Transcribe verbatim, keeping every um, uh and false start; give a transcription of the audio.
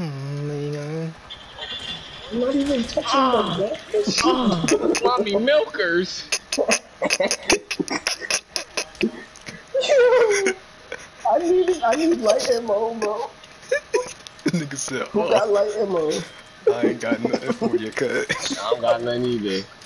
nigga. I'm not even touching Ah. the deck. Ah. Mommy milkers. I need I need light ammo, bro. Nigga said, Who oh. got light ammo? I ain't got nothing for you, cut. I don't got nothing either.